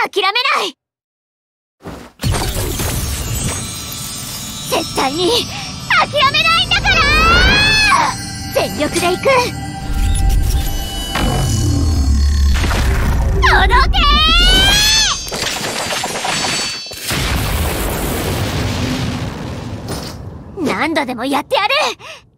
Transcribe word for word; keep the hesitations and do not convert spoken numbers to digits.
諦めない。絶対に諦めないんだから。全力で行く。届けー。何度でもやってやる。